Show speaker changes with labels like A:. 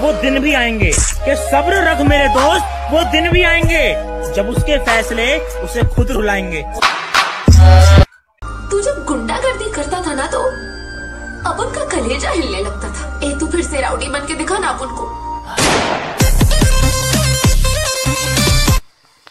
A: वो दिन भी आएंगे कि सब्र रख मेरे दोस्त, वो दिन भी आएंगे जब उसके फैसले उसे खुद रुलाएंगे।
B: तू जब गुंडागर्दी करता था ना तो अपन का कलेजा हिलने लगता था। तू फिर से राउडी बन के दिखा ना अपन को।